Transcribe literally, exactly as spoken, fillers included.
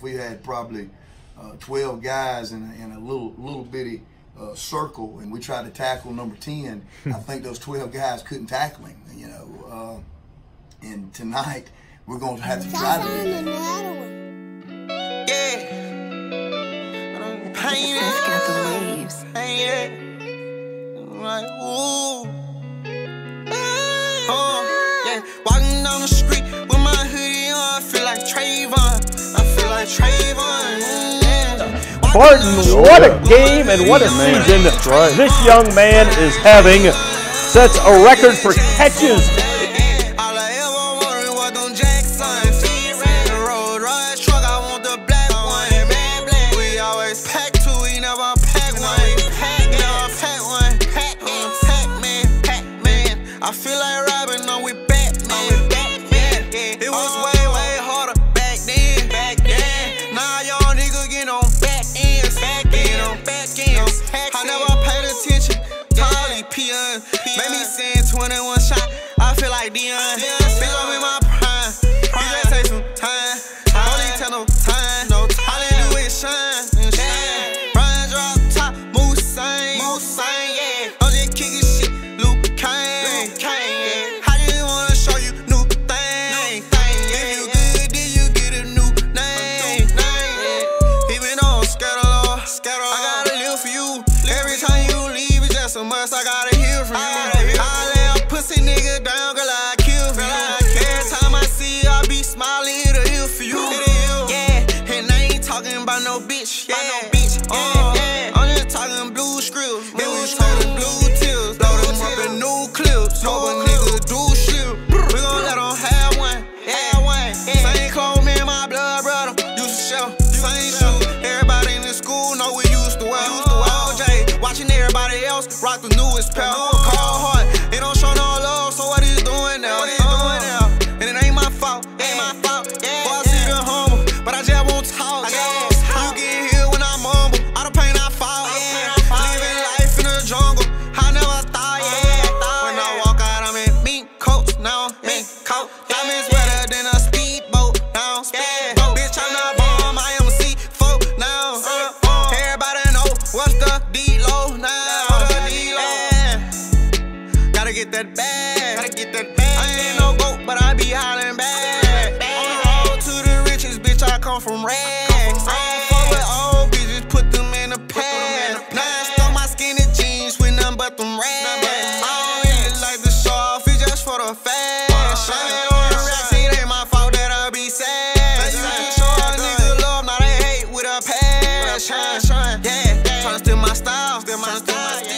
we had probably uh, twelve guys in a, in a little little bitty uh, circle, and we tried to tackle number ten, I think those twelve guys couldn't tackle him. You know, uh, and tonight we're going to have to try to do that. Yeah, pain got the waves. Pain like ooh, oh yeah. Walking down the street with my hoodie on, I feel like Trayvon. I feel like Trayvon. Yeah. Barden, what a game and what a season this young man is having. Sets a record for catches. All I ever wanted was them Jacksons. The road rush truck, I want the black one. We always pack two, we never pack one. Never pack one. Pack man, pack man. I feel like robbing, no, we Batman. It was way, way harder back then. Back then. Now y'all niggas get on back ends. Back end on back ends. I never paid attention to all these peons. Made me send twenty-one shot. I feel like Dion. Big up in my prime. You just take some time. Only tell no time. No time. All they do is shine. Run, drop, top, move, sing. Move, sing, yeah. I'm just kicking shit. Luke Kane. I just wanna show you new things. If you good, then you get a new name. Even though I'm scared of law, I gotta live for you. Every time you leave, it's just a must. I gotta hear from you. I lay a pussy nigga down, girl, I kill for you. Every time I see you, I be smiling, it'll heal for you. Yeah, and I ain't talking about no bitch. Yeah, oh, I'm just talking blue scripts. Then we talking blue tills. Blow them up in new clips. Hope a nigga do shit. We gon' let them have one. Have one. Same clothes, me and my blood brother used to show. Same shoes. Everybody in the school know we used to wear. All J, watching everybody else rock the newest pair. Call hard, it don't show no love, so what he's doing now? What he's doing now? And it ain't my fault, ain't my fault. Boy, I see the humble, but I just won't talk. You get here when I'm humble, all the pain I fought. Living life in the jungle, I never thought. When I walk out, I'm in mink coats, now I'm mink coat. Diamonds wetter than a speedboat, now I'm speedboat. Bitch, I'm not bomb, I am a C four now. Everybody know what's the D-Lo now. Gotta get that bag, gotta get that bag. I ain't no goat, but I be hollering back. On the road to the riches, bitch, I come from rags. I don't fuck with old bitches, put them in the past. Now I stuck my skinny jeans with nothing but them rags. I don't really like the show off, it's just for the fashion. On the racks, it ain't my fault that I be sad. You can show a nigga love, now they hate with a passion. Yeah, tryna steal my style, steal my style.